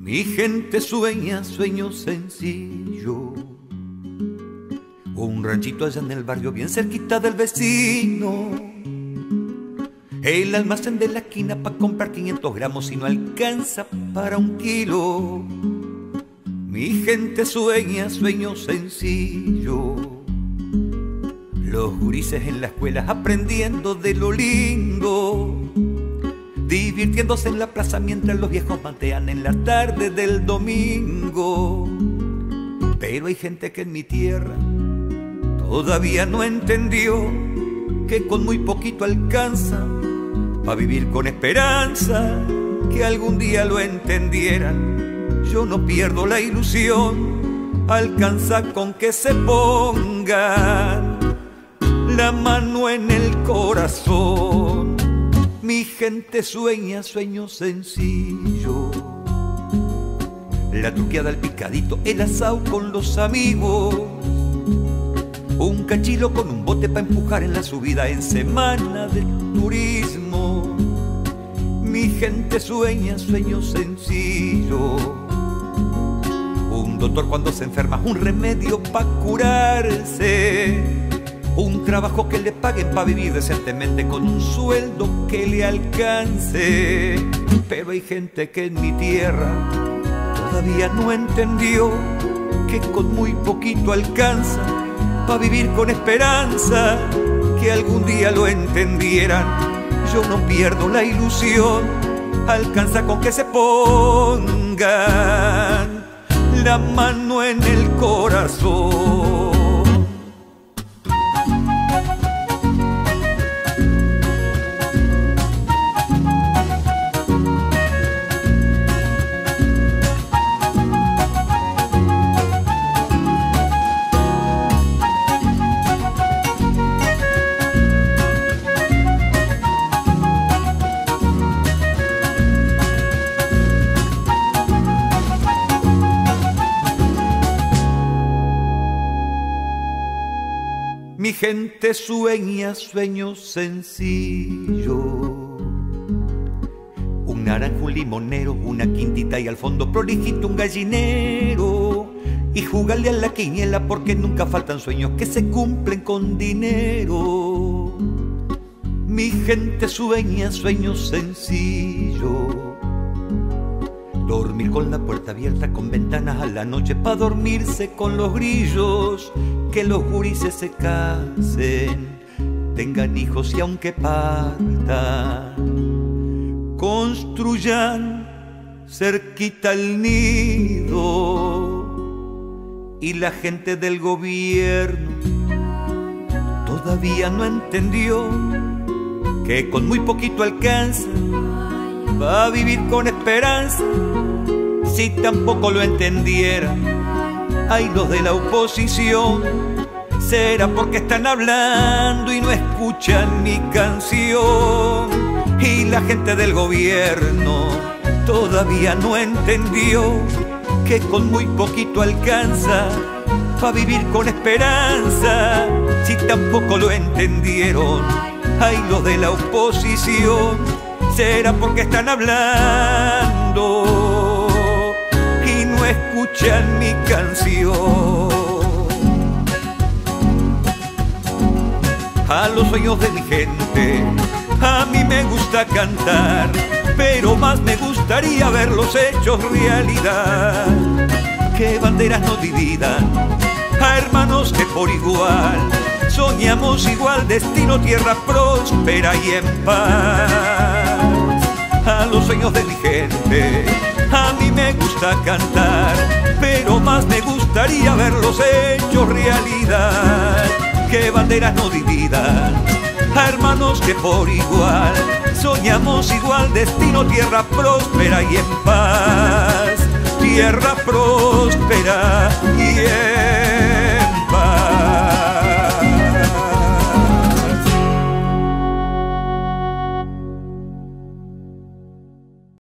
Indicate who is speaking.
Speaker 1: Mi gente sueña sueños sencillos, un ranchito allá en el barrio bien cerquita del vecino, el almacén de la esquina pa' comprar 500 gramos y no alcanza para 1 kilo. Mi gente sueña sueños sencillos, los gurises en la escuela aprendiendo de lo lindo, divirtiéndose en la plaza mientras los viejos matean en la tarde del domingo. Pero hay gente que en mi tierra todavía no entendió que con muy poquito alcanza pa' vivir con esperanza, que algún día lo entendieran. Yo no pierdo la ilusión, alcanza con que se pongan la mano en el corazón. Mi gente sueña sueños sencillos, la truqueada, el picadito, el asado con los amigos, un cachilo con un bote pa' empujar en la subida en semana de turismo. Mi gente sueña sueños sencillos, un doctor cuando se enferma, un remedio pa' curarse, un trabajo que le paguen pa' vivir decentemente con un sueldo que le alcance. Pero hay gente que en mi tierra todavía no entendió que con muy poquito alcanza pa' vivir con esperanza, que algún día lo entendieran. Yo no pierdo la ilusión, alcanza con que se pongan la mano en el corazón. Mi gente sueña sueños sencillos, un naranjo, un limonero, una quintita y al fondo prolijito un gallinero, y jugarle a la quiniela porque nunca faltan sueños que se cumplen con dinero. Mi gente sueña sueños sencillos, dormir con la puerta abierta, con ventanas a la noche pa' dormirse con los grillos, que los gurises se casen, tengan hijos y aunque partan, construyan cerquita el nido. Y la gente del gobierno todavía no entendió que con muy poquito alcanza va a vivir con esperanza. Si tampoco lo entendieran, ay, los de la oposición, será porque están hablando y no escuchan mi canción. Y la gente del gobierno todavía no entendió que con muy poquito alcanza pa' vivir con esperanza. Si tampoco lo entendieron, ay, los de la oposición, será porque están hablando y no escuchan mi canción. A los sueños de mi gente a mí me gusta cantar, pero más me gustaría verlos hechos realidad. Que banderas no dividan a hermanos que por igual soñamos igual destino, tierra próspera y en paz. A los sueños de mi gente a mí me gusta cantar, pero más me gustaría verlos hechos realidad. Que banderas no dividan a hermanos que por igual soñamos igual destino, tierra próspera y en paz. Tierra próspera